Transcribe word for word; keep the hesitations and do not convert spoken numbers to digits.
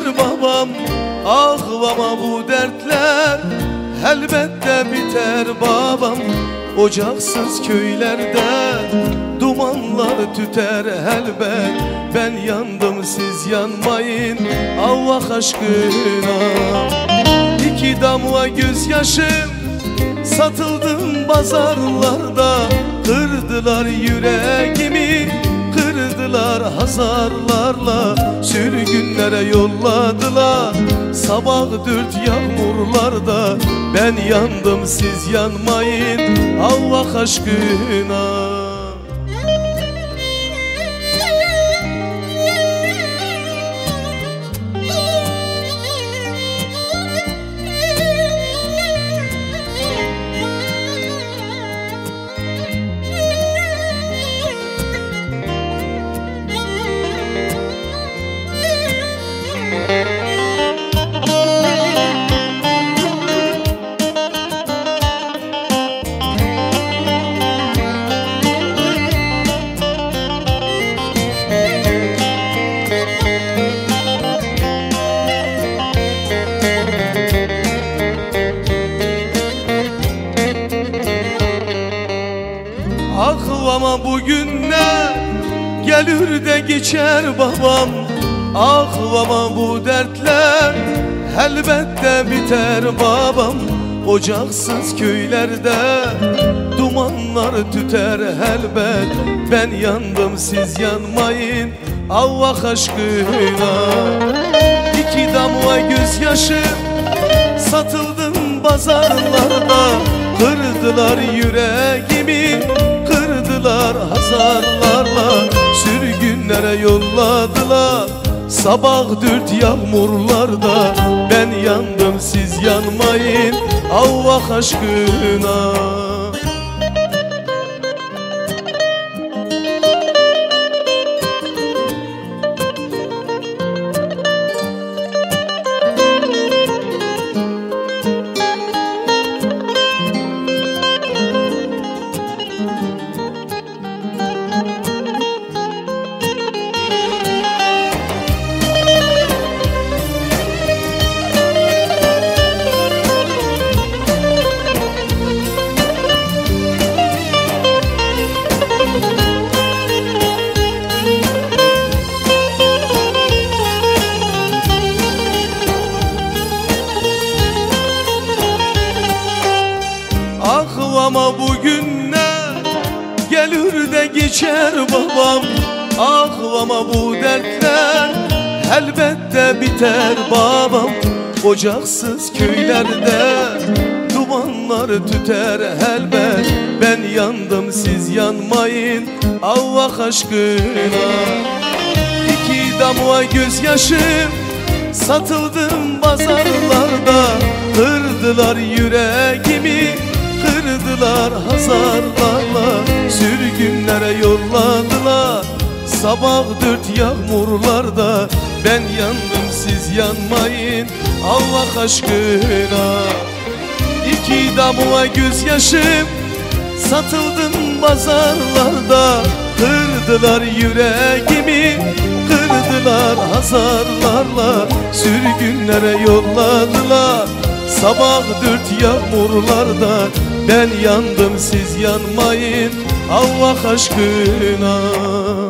babam. Ah ama bu dertler elbette biter babam. Ocaksız köylerde dumanlar tüter elbet. Ben yandım siz yanmayın Allah aşkına. İki damla gözyaşım satıldım pazarlarda. Kırdılar yüreğimi, kırdılar hazarlarla. Sürgünlere yolladılar sabah dört yağmurlarda. Ben yandım siz yanmayın Allah aşkına. Ah ama bugünler gelir de geçer babam. Ah ama bu dertler elbette biter babam. Ocaksız köylerde dumanlar tüter elbet. Ben yandım siz yanmayın Allah aşkına. İki damla gözyaşım satıldım pazarlarda. Kırdılar yüreğimi, kırdılar hazarlarla. Sürgünlere yolladılar sabah dört yağmurlarda. Ben yandım siz yanmayın Allah aşkına. Ah ama bugünler gelir de geçer babam. Ah ama bu dertler elbette biter babam. Ocaksız köylerde dumanlar tüter elbet. Ben yandım siz yanmayın Allah aşkına. İki damla gözyaşım satıldım pazarlarda. Kırdılar yüreğimi, kırdılar hazarlarla. Sürgünlere yolladılar sabah dört yağmurlarda. Ben yandım siz yanmayın Allah aşkına. İki damla gözyaşım satıldım pazarlarda. Kırdılar yüreğimi, kırdılar hazarlarla. Sürgünlere yolladılar sabah dört yağmurlarda. Ben yandım siz yanmayın Allah aşkına.